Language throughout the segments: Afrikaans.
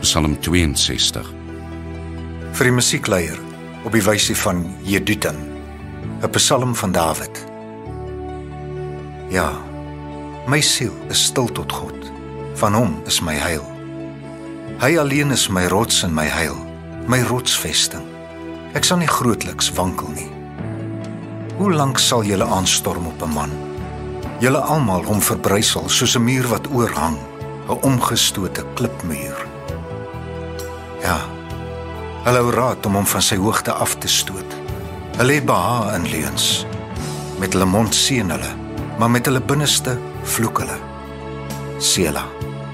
Psalm 62. Vir die musiekleier op die wysie van Jeduthun, 'n psalm van Dawid. Ja, my siel is stil tot God, van hom is my heil. Hy alleen is my rots en my heil, my rotsvesting. Ek sal nie grootliks wankel nie. Hoe lank sal julle aanstorm op 'n man? Julle almal hom verbrysel soos 'n muur wat oorhang, 'n omgestote klipmuur. Ja, hulle hou raad om hom van sy hoogte af te stoot. Hulle het behaag in leuns. Met hulle mond seën hulle, maar met hulle binneste vloek hulle. Sela.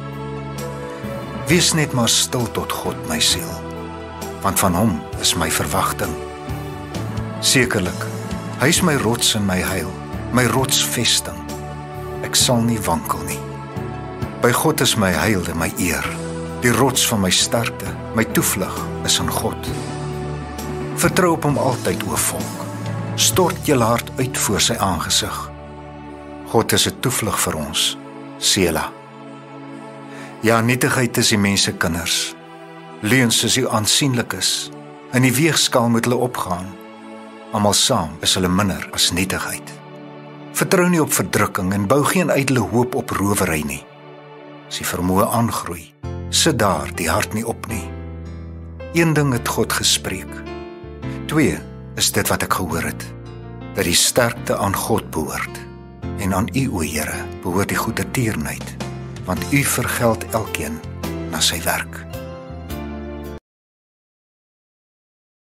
Wees net maar stil tot God, my siel, want van hom is my verwagting. Sekerlik, hy is my rots en my heil, my rotsvesting. Ek sal nie wankel nie. By God is my heil en my eer, die rots van my sterkte, my toevlug is in God. Vertrou op hom altyd, o volk. Stort julle hart uit voor sy aangesig. God is 'n toevlug vir ons, Sela. Ja, nietigheid is die mense kinders. Leuns is die aansienlik is. In die weegskaal moet hulle opgaan. Almal saam is hulle minder as nietigheid. Vertrou nie op verdrukking en bou geen ydelle hoop op rowery nie. As die vermoë aangroei, sit daar die hart nie op nie. Een ding het God gespreek. 2 is dit wat ek gehoor het, dat die sterkte aan God behoort. En aan U, o Here, behoort die goedertierenheid, want U vergeld elkeen na sy werk.